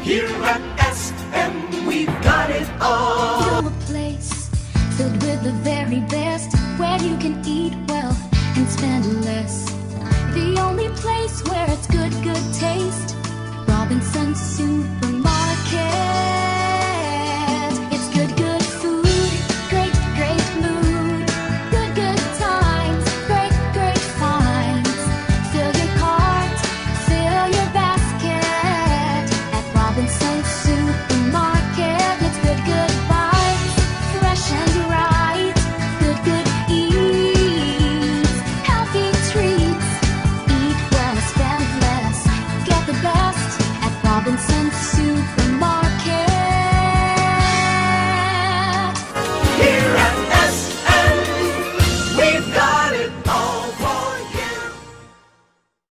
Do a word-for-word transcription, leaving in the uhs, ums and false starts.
Here at S M we've got it all. To a place filled with the very best, where you can eat well and spend less. The only place where it's good, good taste. Robinson's Supermarket. It's good, good food, great, great mood. Good, good times, great, great finds. Fill your cart, fill your basket at Robinson's Supermarket. It's good, good vibes, fresh and right. Good, good eats, healthy treats. Eat well, spend less. Get the best at Robinson's Supermarket.